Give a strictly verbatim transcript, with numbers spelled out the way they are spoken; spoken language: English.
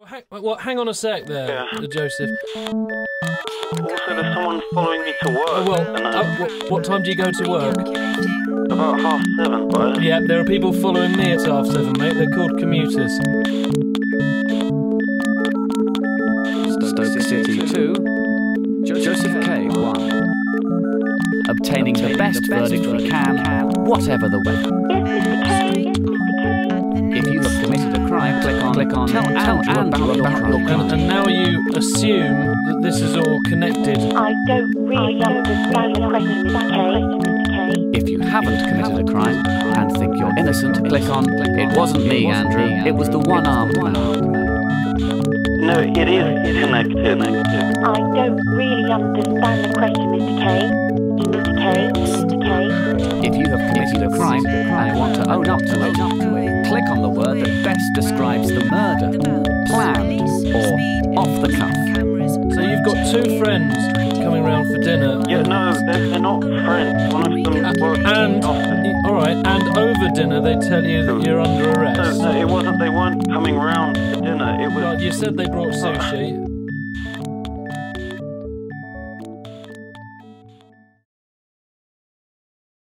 hang, what, hang on a sec there, Yeah. uh, Joseph. Also, there's someone following me to work. Oh, well, and, uh, uh, what, what time do you go to work? about half seven, but... Yeah, there are people following me at half seven, mate. They're called commuters. Stoke City two, Joseph K one. Obtaining the best verdict we can, whatever the weather. If you have committed a crime, click on, click on Tell Andrew about your crime. And, and now you assume that this is all connected. I don't really understand the question, Mister K. If you haven't committed a crime and think you're innocent, click on It wasn't me, Andrew. It was the one-armed man. No, it is connected. I don't really understand the question, Mister K. Mister K. Mister K. If you have committed a crime and want to own up to it, click on the word that best describes the murder, planned, or off the cuff. So you've got two friends coming round for dinner. Yeah, no, they're, they're not friends. One of them Uh, works in and, the office. alright, and over dinner they tell you that you're under No, arrest. no, it wasn't. They weren't coming round for dinner. It was... Well, you said they brought sushi.